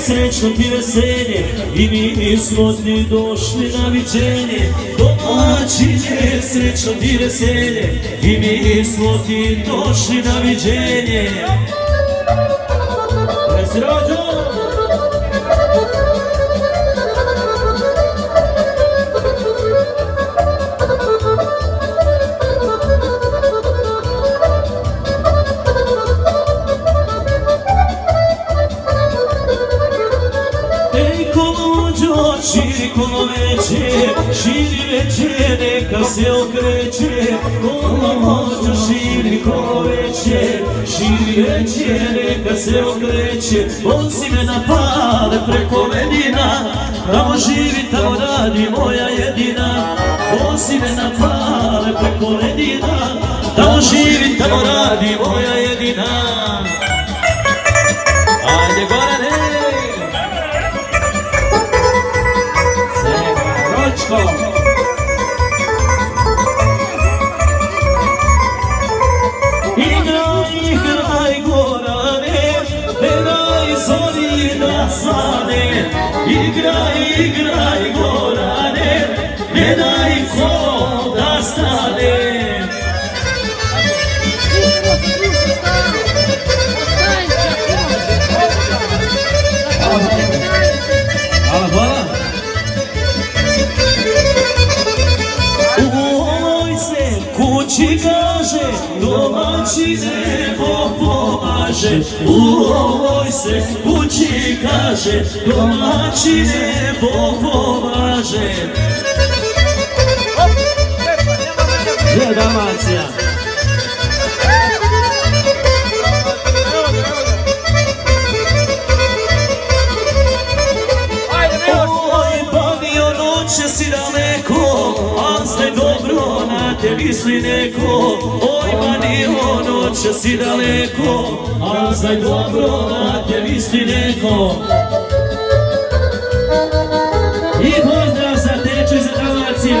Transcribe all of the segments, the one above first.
srećno ti veselje i mi smo ti došli na viđenje. Domaćine, srećno ti veselje i mi smo ti došli na viđenje. Srođo! Širi koloveće, širi veće, neka se okreće. Kolovođo, širi koloveće, širi veće, neka se okreće. Vozi me na pale preko Medina, tamo živi, tamo radi moja jedina. Vozi me na pale preko Medina, tamo živi, tamo radi moja jedina. Ajde Gorane! Igraj, igraj Gorane, ne daj zori da svane. Igraj, igraj Gorane, ne daj ko da stane. Kući kaže, domaćine Bog pomaže. U ovoj se kući kaže, domaćine Bog pomaže. Gdje je Dalmacija? Oj, banio noće si daleko, a znaj dobro na te misli neko. Oj, banio noće si daleko, a znaj dobro na te misli neko. I pozdrav za Teču i za Dalmaciju.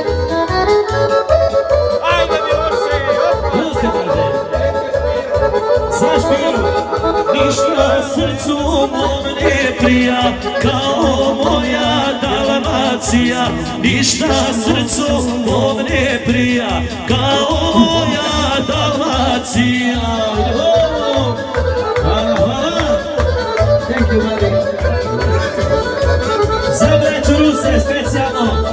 Ajde mi oši! Pusti brže! Zašpiru! Ništa srcu mom ne prija kao moja Dalmacija. Ništa srcu mom ne prija kao moja Dalmacija. Hvala, hvala. Thank you, buddy. Za braću Ruse specijalno.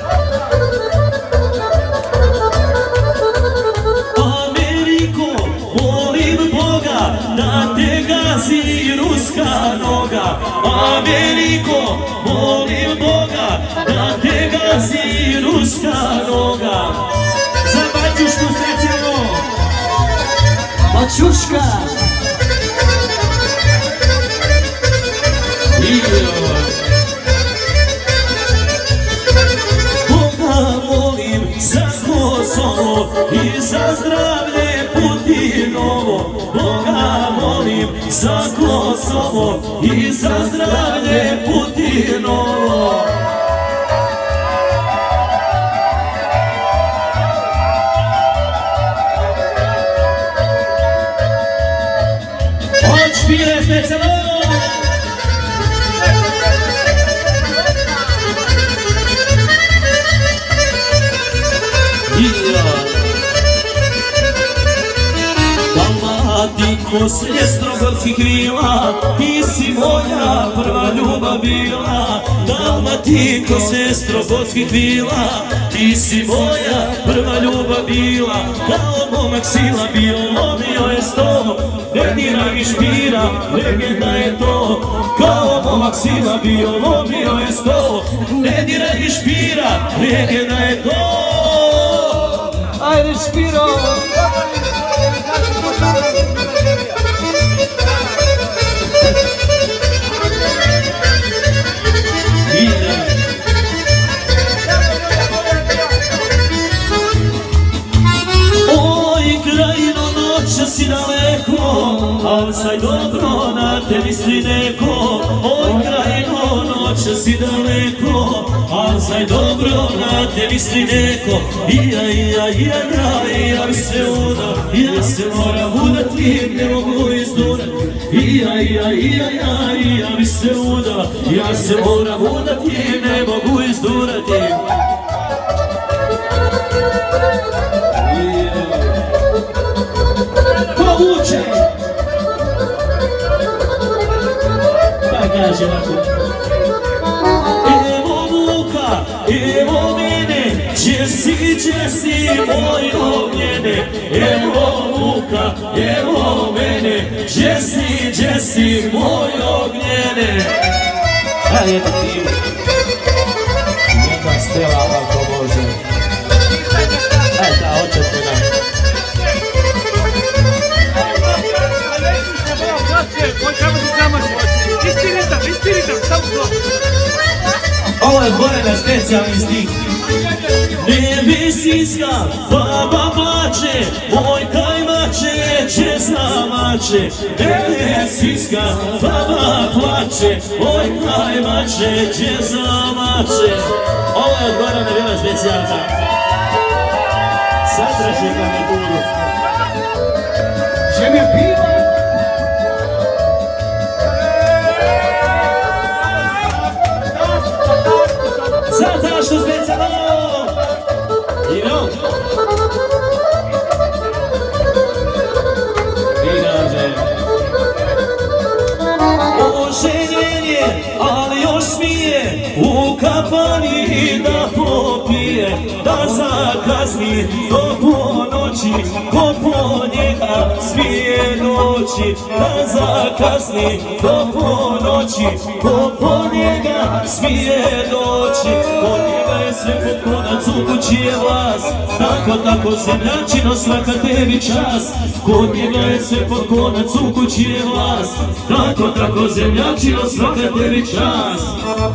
Ameriko, molim Boga da te gazi ruska noga. Ameriko, molim Boga da te gazi ruska noga. Za Baćušku specijalno. Baćuška. Boga molim za Kosovo i za zdravlje Putinovo. Boga molim za Kosovo i za zdravlje Putinovo. Od špire specijalno. Dalmatiko, sestro gorskih vila, ti si moja prva ljubav bila. Dalmatiko, sestro gorskih vila, ti si moja prva ljubav bila. Kao momak sila bio, lomio je sto, ne dira mi špira, legenda je to. Kao momak sila bio, lomio je sto, ne dira mi špira, legenda je to. Ajde Špiro! Oj, krajino noće si daleko, al saj dobro na te misli neko. Oj, krajino noće si daleko, al saj dobro na te misli neko. Ja bi se udao, ja se moram udati, ne mogu izdurat. Ija, mi se uda, ja se moram udati, ne mogu izdurati. Povuče! Pa kaže ovako. Evo Vuka, evo mene, gdje si moj ognjene. Evo Vuka, evo mene, gdje si moj ognjene. A jedna ti, jedna stela ako može. Aj da, očete nam. Ovo je Gorena specijalni stih. Nebesinska baba plače, moj kajmače, česna mače. Nebesinska baba plače, moj kajmače, česna mače. Ovo je od Gorena bila specijalca. Satraši garnituru. Žemlja piva. Sada što specijalno! Idemo! Oženjen je, ali još smije u kafani da popije, da zakasni do ponoći, ko po njega smije doći. Da zakasni do ponoći, ko po njega smije doći. Kod njega je sve pod konac, u kući je vlast, tako zemljačino svaka tebi čast. Kod njega je sve pod konac, u kući je vlast, tako zemljačino svaka tebi čast.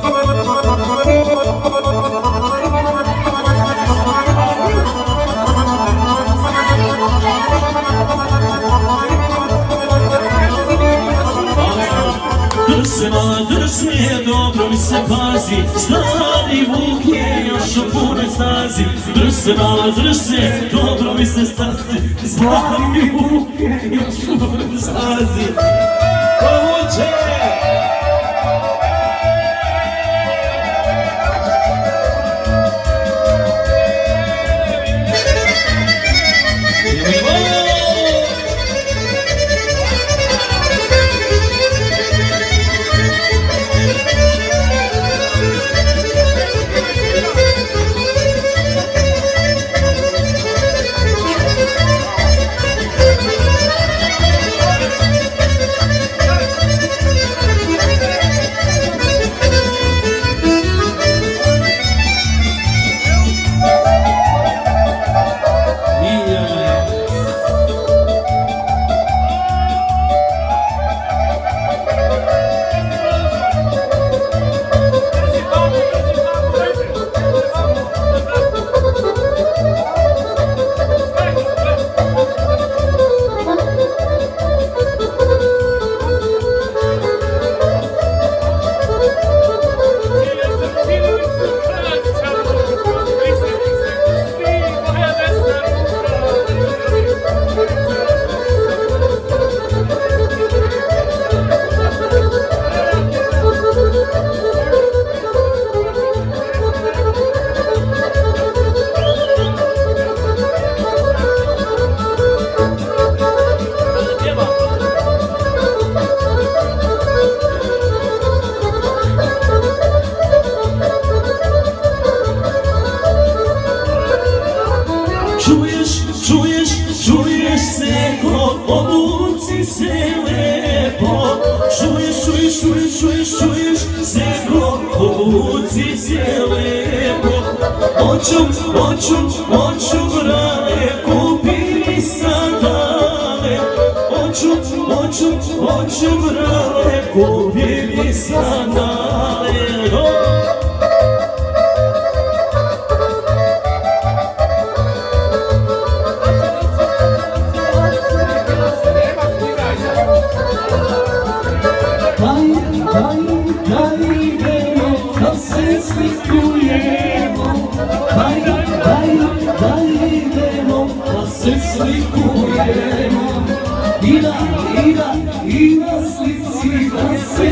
Drž se, dobro mi se pazi, stari Vuk je još u punoj snazi. Drž se, dobro mi se stasi, stari Vuk je još u punoj snazi. Povuče! Čuješ se ko, obuci se lepo. Čuješ se ko, obuci se lepo. Oću brale, kupi mi sandale. Oću brale, kupi mi sandale. Slikujemo, ida, i na slici da se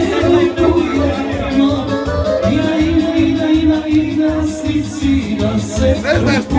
ljubujemo. I na slici da se ljubujemo.